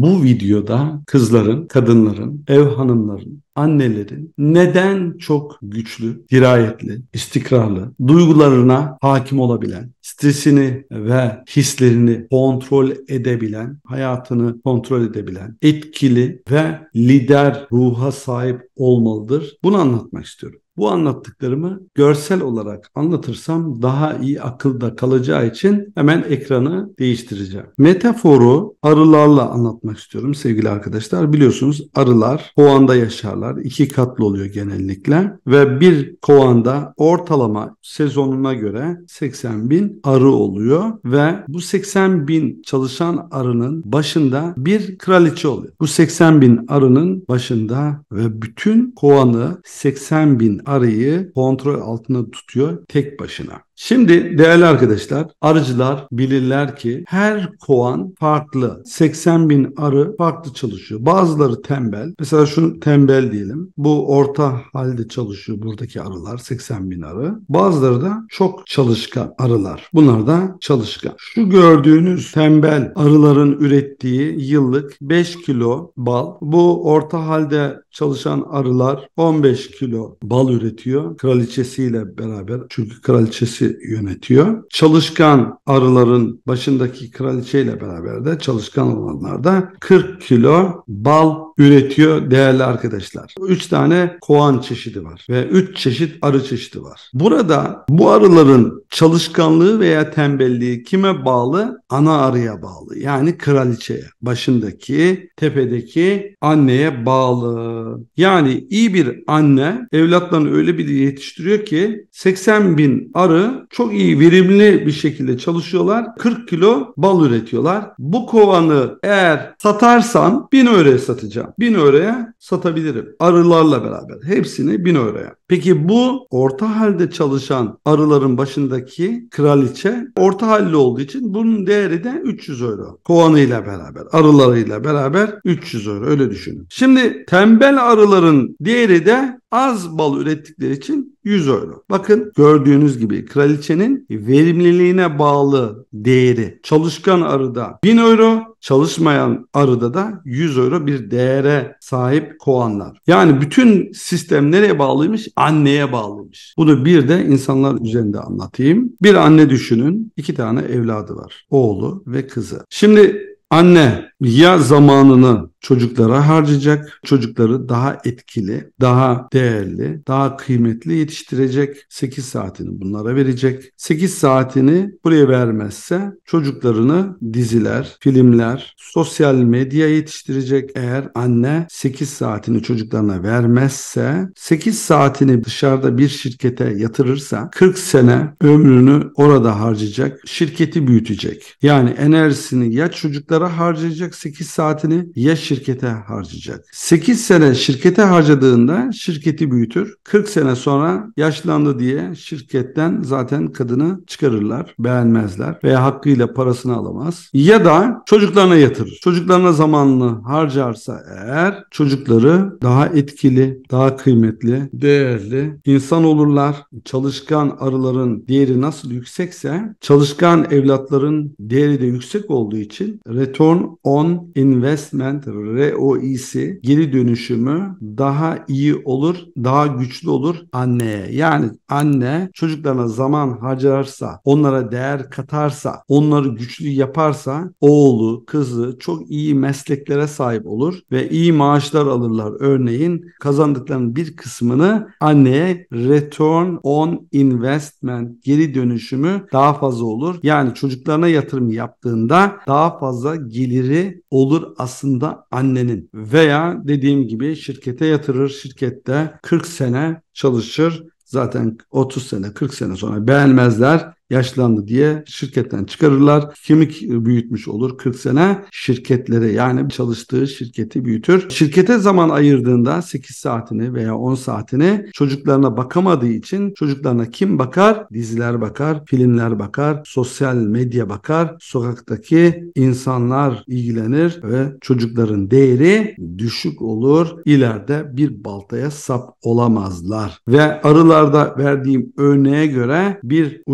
Bu videoda kızların, kadınların, ev hanımların, annelerin neden çok güçlü, dirayetli, istikrarlı, duygularına hakim olabilen, stresini ve hislerini kontrol edebilen, hayatını kontrol edebilen, etkili ve lider ruha sahip olmalıdır. Bunu anlatmak istiyorum. Bu anlattıklarımı görsel olarak anlatırsam daha iyi akılda kalacağı için hemen ekranı değiştireceğim. Metaforu arılarla anlatmak istiyorum sevgili arkadaşlar. Biliyorsunuz arılar kovanda yaşarlar. 2 katlı oluyor genellikle ve bir kovanda ortalama sezonuna göre 80 bin arı oluyor ve bu 80 bin çalışan arının başında bir kraliçe oluyor. Bu 80 bin arının başında ve bütün kovanı 80 bin arıyı kontrol altında tutuyor tek başına. Şimdi değerli arkadaşlar, arıcılar bilirler ki her kovan farklı. 80 bin arı farklı çalışıyor. Bazıları tembel. Mesela şunu tembel diyelim. Bu orta halde çalışıyor buradaki arılar. 80 bin arı. Bazıları da çok çalışkan arılar. Bunlar da çalışkan. Şu gördüğünüz tembel arıların ürettiği yıllık 5 kilo bal. Bu orta halde çalışan arılar 15 kilo bal üretiyor. Kraliçesiyle beraber. Çünkü kraliçesi yönetiyor. Çalışkan arıların başındaki kraliçeyle beraber de çalışkan olanlar da 40 kilo bal üretiyor değerli arkadaşlar. 3 tane kovan çeşidi var ve 3 çeşit arı çeşidi var. Burada bu arıların çalışkanlığı veya tembelliği kime bağlı? Ana arıya bağlı. Yani kraliçeye. Başındaki, tepedeki anneye bağlı. Yani iyi bir anne evlatlarını öyle bir yetiştiriyor ki 80 bin arı çok iyi, verimli bir şekilde çalışıyorlar. 40 kilo bal üretiyorlar. Bu kovanı eğer satarsam 1000 euroya satacağım. 1000 euroya satabilirim. Arılarla beraber. Hepsini 1000 euroya. Peki bu orta halde çalışan arıların başındaki kraliçe orta halli olduğu için bunun değeri de 300 euro. Kovanıyla beraber, arılarıyla beraber 300 euro. Öyle düşünün. Şimdi tembel arıların değeri de az bal ürettikleri için 100 euro. Bakın gördüğünüz gibi kraliçenin verimliliğine bağlı değeri. Çalışkan arıda 1000 euro, çalışmayan arıda da 100 euro bir değere sahip kovanlar. Yani bütün sistem nereye bağlıymış? Anneye bağlıymış. Bunu bir de insanlar üzerinde anlatayım. Bir anne düşünün, 2 tane evladı var. Oğlu ve kızı. Şimdi anne ya zamanını çocuklara harcayacak, çocukları daha etkili, daha değerli, daha kıymetli yetiştirecek. 8 saatini bunlara verecek. 8 saatini buraya vermezse çocuklarını diziler, filmler, sosyal medya yetiştirecek. Eğer anne 8 saatini çocuklarına vermezse, 8 saatini dışarıda bir şirkete yatırırsa 40 sene ömrünü orada harcayacak, şirketi büyütecek. Yani enerjisini ya çocuklara harcayacak 8 saatini ya şirkete harcayacak. 8 sene şirkete harcadığında şirketi büyütür. 40 sene sonra yaşlandı diye şirketten zaten kadını çıkarırlar. Beğenmezler veya hakkıyla parasını alamaz. Ya da çocuklarına yatırır. Çocuklarına zamanını harcarsa eğer çocukları daha etkili, daha kıymetli, değerli insan olurlar. Çalışkan arıların değeri nasıl yüksekse çalışkan evlatların değeri de yüksek olduğu için return on investment, ROI'si, geri dönüşümü daha iyi olur, daha güçlü olur anneye. Yani anne çocuklarına zaman harcarsa, onlara değer katarsa, onları güçlü yaparsa oğlu, kızı çok iyi mesleklere sahip olur ve iyi maaşlar alırlar. Örneğin kazandıklarının bir kısmını anneye return on investment, geri dönüşümü daha fazla olur. Yani çocuklarına yatırım yaptığında daha fazla geliri olur aslında annenin. Veya dediğim gibi şirkete yatırır, şirkette 40 sene çalışır. Zaten 30 sene, 40 sene sonra beğenmezler, yaşlandı diye şirketten çıkarırlar. Kemik büyütmüş olur 40 sene şirketlere, yani çalıştığı şirketi büyütür. Şirkete zaman ayırdığında 8 saatini veya 10 saatini çocuklarına bakamadığı için çocuklarına kim bakar? Diziler bakar, filmler bakar, sosyal medya bakar, sokaktaki insanlar ilgilenir ve çocukların değeri düşük olur. İleride bir baltaya sap olamazlar. Ve arılarda verdiğim örneğe göre bir ucuz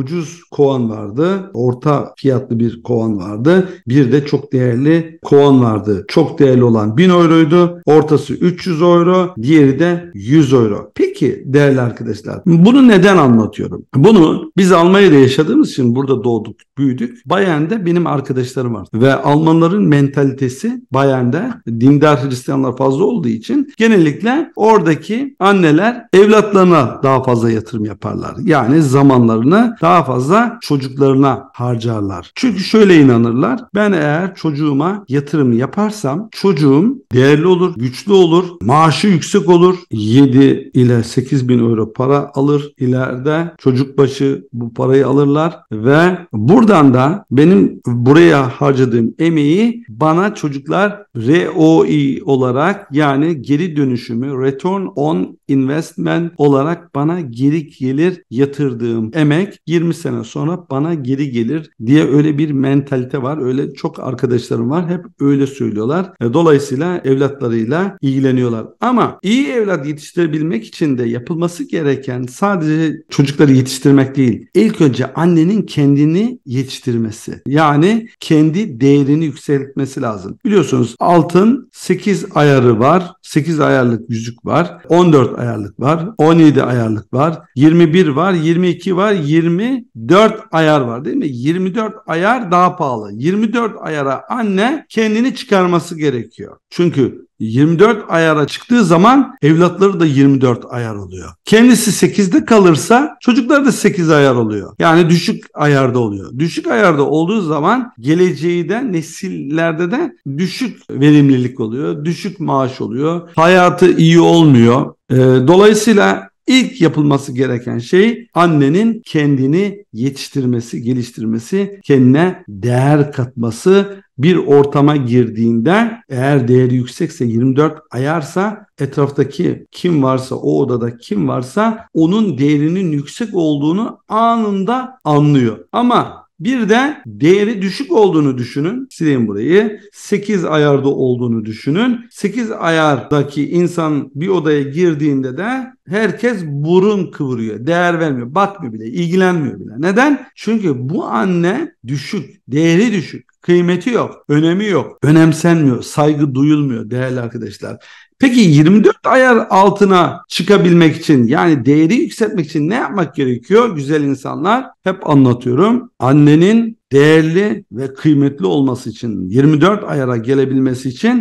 kovan vardı. Orta fiyatlı bir kovan vardı. Bir de çok değerli kovan vardı. Çok değerli olan 1000 euroydu. Ortası 300 euro. Diğeri de 100 euro. Peki değerli arkadaşlar, bunu neden anlatıyorum? Bunu biz Almanya'da yaşadığımız için, burada doğduk, büyüdük. Bayern'de benim arkadaşlarım var. Ve Almanların mentalitesi Bayern'de, dindar Hristiyanlar fazla olduğu için genellikle oradaki anneler evlatlarına daha fazla yatırım yaparlar. Yani zamanlarını daha fazla çocuklarına harcarlar. Çünkü şöyle inanırlar: ben eğer çocuğuma yatırım yaparsam çocuğum değerli olur, güçlü olur, maaşı yüksek olur. 7 ile 8 bin euro para alır. İleride çocuk başı bu parayı alırlar ve buradan da benim buraya harcadığım emeği bana çocuklar ROI olarak, yani geri dönüşümü, Return on Investment olarak bana geri gelir. Yatırdığım emek 20 sene sonra bana geri gelir diye öyle bir mentalite var. Öyle çok arkadaşlarım var. Hep öyle söylüyorlar. Dolayısıyla evlatlarıyla ilgileniyorlar. Ama iyi evlat yetiştirebilmek için de yapılması gereken sadece çocukları yetiştirmek değil. İlk önce annenin kendini yetiştirmesi. Yani kendi değerini yükseltmesi lazım. Biliyorsunuz altın 8 ayarı var. 8 ayarlık yüzük var. 14 ayarlık var. 17 ayarlık var. 21 var. 22 var. 24 ayar var, değil mi? 24 ayar daha pahalı. 24 ayara anne kendini çıkarması gerekiyor. Çünkü 24 ayara çıktığı zaman evlatları da 24 ayar oluyor. Kendisi 8'de kalırsa çocuklar da 8 ayar oluyor. Yani düşük ayarda oluyor. Düşük ayarda olduğu zaman geleceği de, nesillerde de düşük verimlilik oluyor. Düşük maaş oluyor. Hayatı iyi olmuyor. Dolayısıyla İlk yapılması gereken şey annenin kendini yetiştirmesi, geliştirmesi, kendine değer katması. Bir ortama girdiğinde eğer değeri yüksekse, 24 ayarsa, etraftaki kim varsa, o odada kim varsa onun değerinin yüksek olduğunu anında anlıyor. Ama bir de değeri düşük olduğunu düşünün. Sileyim burayı. 8 ayarda olduğunu düşünün. 8 ayardaki insan bir odaya girdiğinde de herkes burun kıvırıyor. Değer vermiyor. Bakmıyor bile. İlgilenmiyor bile. Neden? Çünkü bu anne düşük. Değeri düşük. Kıymeti yok. Önemi yok. Önemsenmiyor. Saygı duyulmuyor değerli arkadaşlar. Peki 24 ayar altına çıkabilmek için, yani değeri yükseltmek için ne yapmak gerekiyor güzel insanlar? Hep anlatıyorum. Annenin değerli ve kıymetli olması için, 24 ayara gelebilmesi için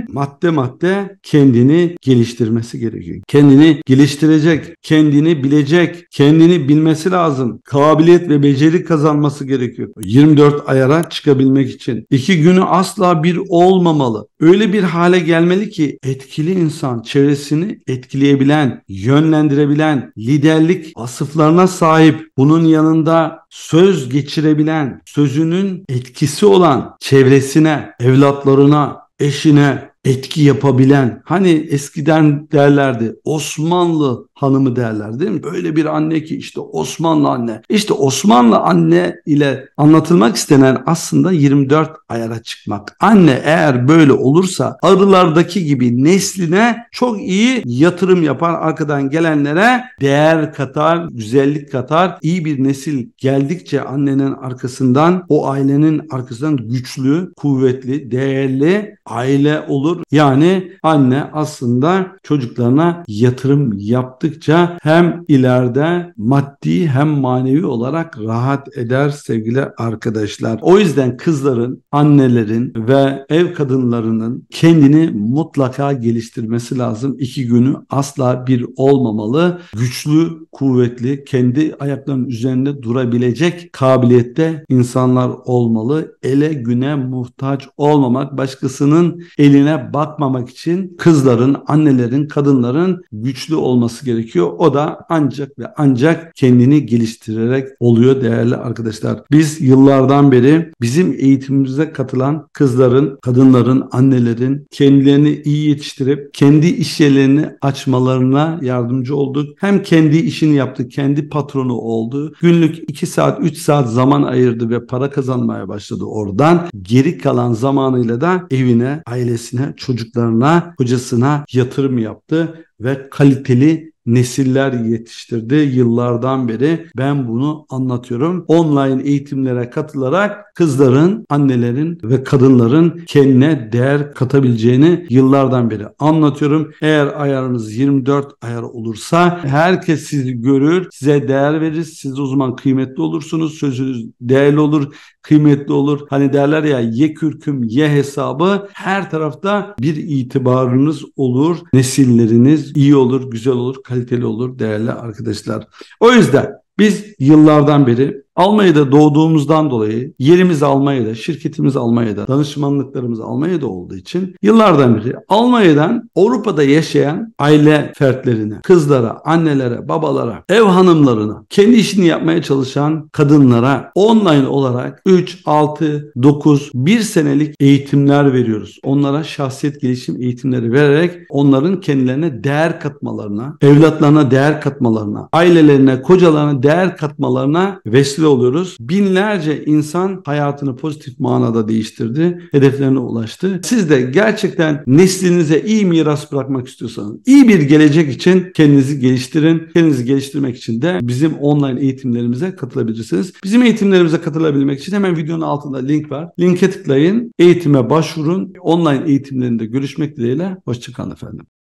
madde kendini geliştirmesi gerekiyor. Kendini geliştirecek, kendini bilecek, kendini bilmesi lazım. Kabiliyet ve beceri kazanması gerekiyor. 24 ayara çıkabilmek için 2 günü asla bir olmamalı. Öyle bir hale gelmeli ki etkili insan, çevresini etkileyebilen, yönlendirebilen, liderlik vasıflarına sahip, bunun yanında söz geçirebilen, sözünün etkisi olan, çevresine, evlatlarına, eşine etki yapabilen, hani eskiden derlerdi Osmanlı hanımı derler, değil mi? Öyle bir anne ki işte Osmanlı anne. İşte Osmanlı anne ile anlatılmak istenen aslında 24 ayara çıkmak. Anne eğer böyle olursa arılardaki gibi nesline çok iyi yatırım yapar, arkadan gelenlere değer katar, güzellik katar. İyi bir nesil geldikçe annenin arkasından, o ailenin arkasından güçlü, kuvvetli, değerli aile olur. Yani anne aslında çocuklarına yatırım yaptıkça hem ileride maddi hem manevi olarak rahat eder sevgili arkadaşlar. O yüzden kızların, annelerin ve ev kadınlarının kendini mutlaka geliştirmesi lazım. 2 günü asla bir olmamalı. Güçlü, kuvvetli, kendi ayaklarının üzerinde durabilecek kabiliyette insanlar olmalı. Ele güne muhtaç olmamak, başkasının eline bakmamak için kızların, annelerin, kadınların güçlü olması gerekiyor. O da ancak ve ancak kendini geliştirerek oluyor değerli arkadaşlar. Biz yıllardan beri bizim eğitimimize katılan kızların, kadınların, annelerin kendilerini iyi yetiştirip kendi iş yerlerini açmalarına yardımcı olduk. Hem kendi işini yaptı, kendi patronu oldu. Günlük 2 saat, 3 saat zaman ayırdı ve para kazanmaya başladı oradan. Geri kalan zamanıyla da evine, ailesine, çocuklarına, kocasına yatırım yaptı ve kaliteli nesiller yetiştirdi yıllardan beri. Ben bunu anlatıyorum. Online eğitimlere katılarak kızların, annelerin ve kadınların kendine değer katabileceğini yıllardan beri anlatıyorum. Eğer ayarınız 24 ayar olursa herkes sizi görür, size değer verir. Siz o zaman kıymetli olursunuz. Sözünüz değerli olur, kıymetli olur. Hani derler ya, ye kürküm ye hesabı, her tarafta bir itibarınız olur. Nesilleriniz iyi olur, güzel olur, kaliteli olur değerli arkadaşlar. O yüzden biz yıllardan beri Almanya'da doğduğumuzdan dolayı yerimiz Almanya'da, şirketimiz Almanya'da, danışmanlıklarımız Almanya'da olduğu için yıllardan beri Almanya'dan Avrupa'da yaşayan aile fertlerine, kızlara, annelere, babalara, ev hanımlarına, kendi işini yapmaya çalışan kadınlara online olarak 3, 6, 9, 1 senelik eğitimler veriyoruz. Onlara şahsiyet gelişim eğitimleri vererek onların kendilerine değer katmalarına, evlatlarına değer katmalarına, ailelerine, kocalarına değer katmalarına vesile oluyoruz. Binlerce insan hayatını pozitif manada değiştirdi, hedeflerine ulaştı. Siz de gerçekten neslinize iyi miras bırakmak istiyorsanız, iyi bir gelecek için kendinizi geliştirin. Kendinizi geliştirmek için de bizim online eğitimlerimize katılabilirsiniz. Bizim eğitimlerimize katılabilmek için hemen videonun altında link var. Linke tıklayın, eğitime başvurun. Online eğitimlerinde görüşmek dileğiyle. Hoşça kalın efendim.